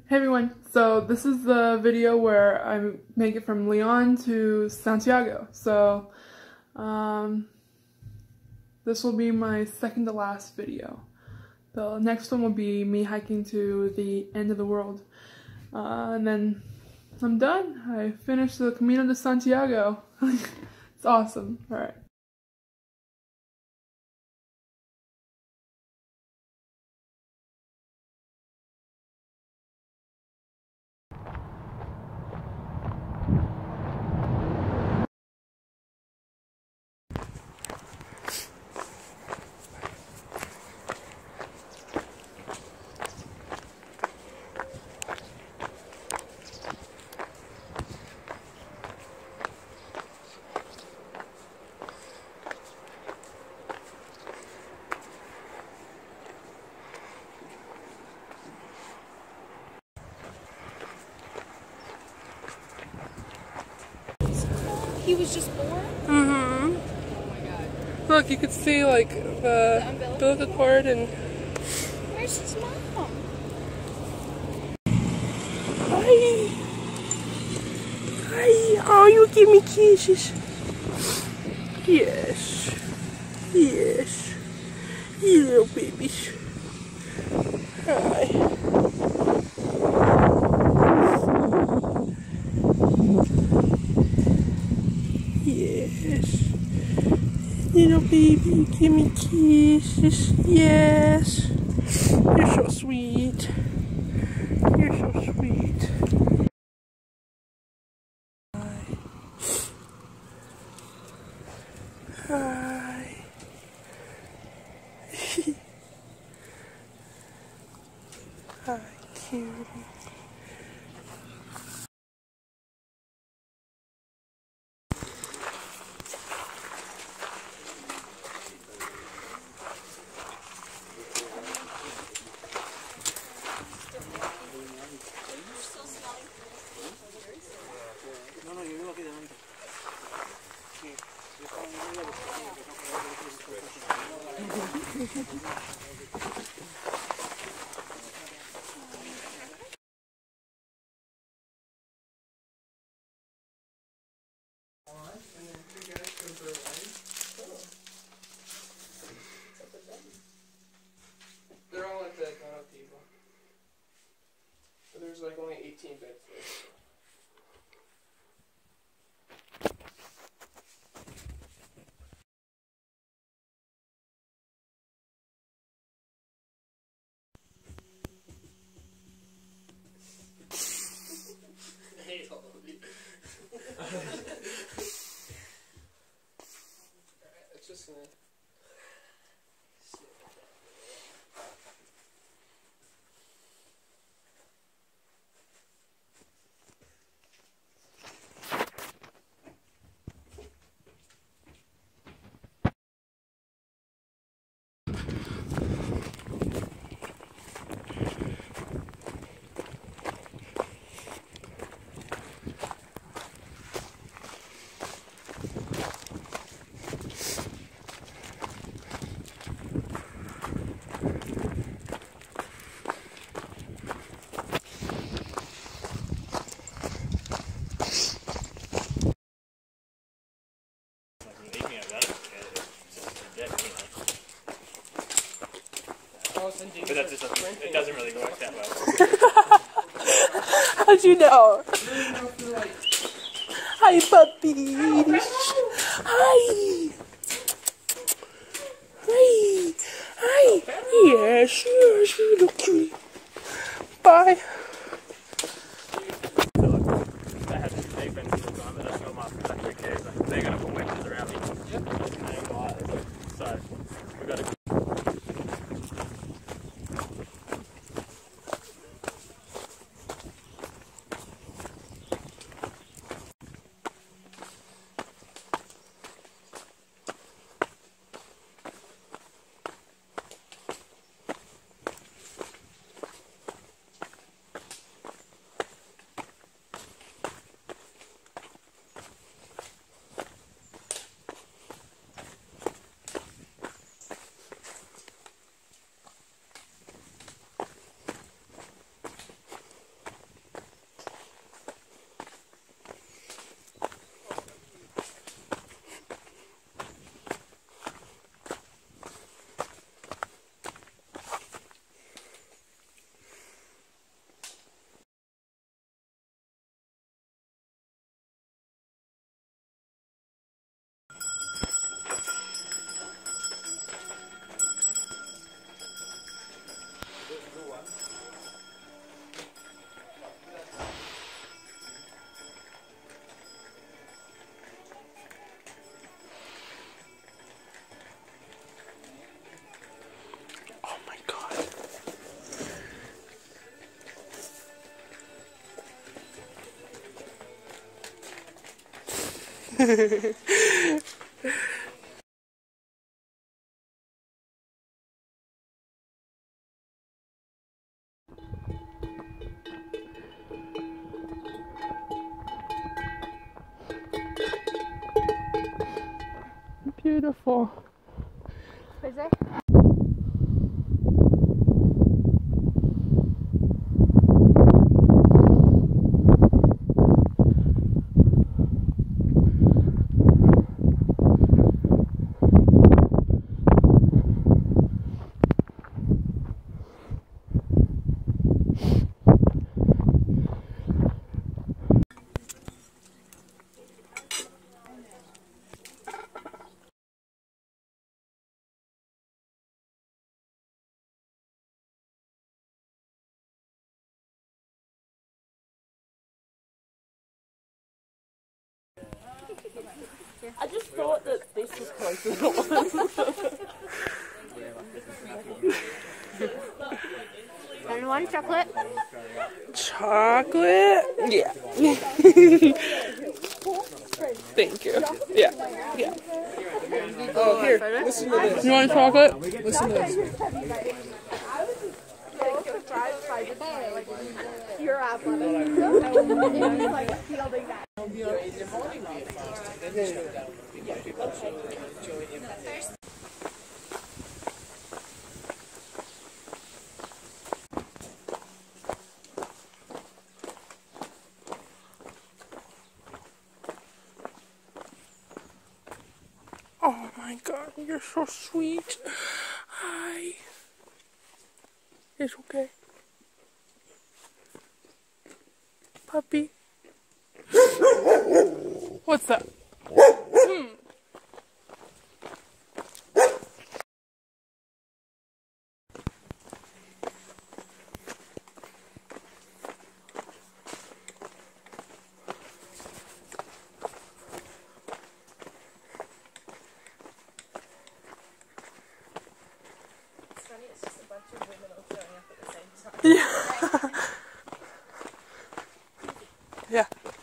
Hey everyone, so this is the video where I make it from Leon to Santiago. So this will be my second to last video. The next one will be me hiking to the end of the world. And then I'm done. I finished the Camino de Santiago. It's awesome. Alright. He was just born? Mm-hmm. Oh my god. Look, you could see like the umbilical cord and... Where's his mom? Hi! Hi! Oh, you give me kisses. Yes. Yes. You little babies. Hi. Yes. Little baby, give me kisses. Yes. You're so sweet. You're so sweet. Hi. Hi. Hi, cutie. They're all at the counter table. But there's like only 18 beds there. Hate all of you. It's just gonna... But that just doesn't, it doesn't really work that well. How'd you know? Hi, puppies. Hi. Hi. Hi. Yes, yes, you look cute. Bye. They had this big fence all the time, but that's not my who cares. They're going to put wedges around me. So, we've got to... Beautiful. Is it? I just thought that this was closer than it was. Anyone chocolate? Chocolate? Yeah. Thank you. Yeah. Yeah. Oh, here. Listen to this. You want chocolate? Listen to this. You're athletic. Oh my god, you're so sweet. Hi. It's okay. Puppy. What's that? It's just a bunch of women all showing up at the same time. Yeah.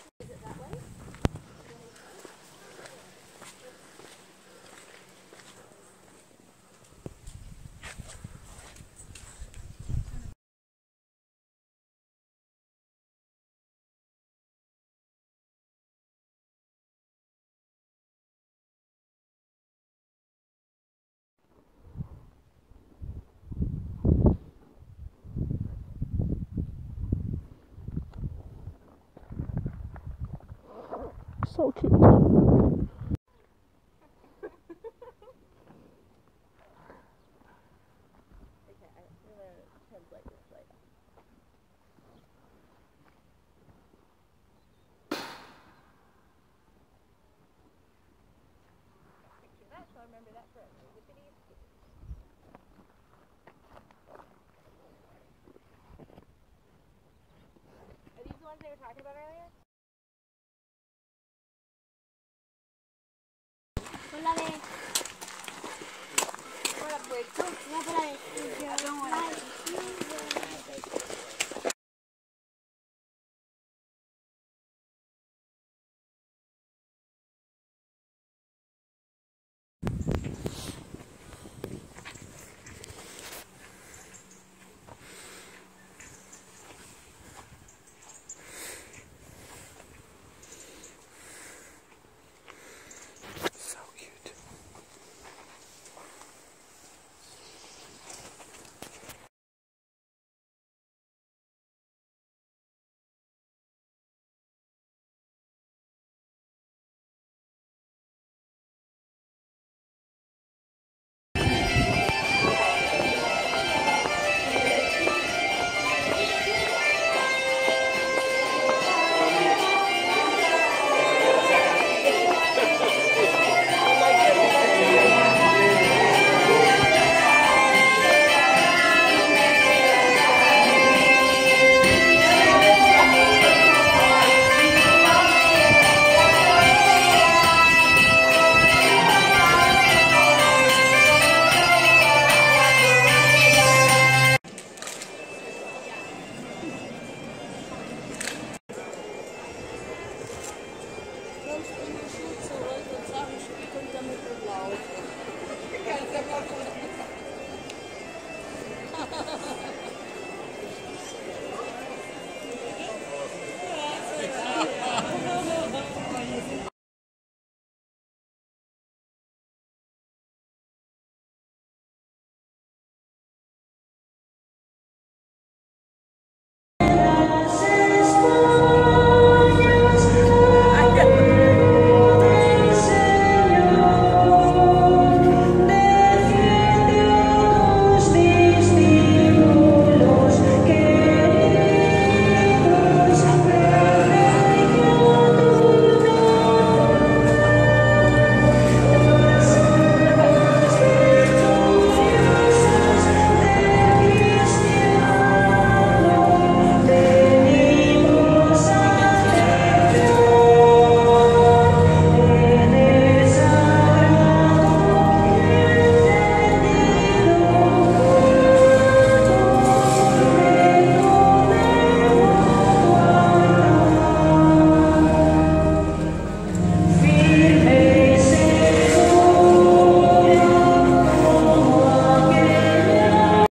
So cute. Remember that for Are these the ones they were talking about earlier?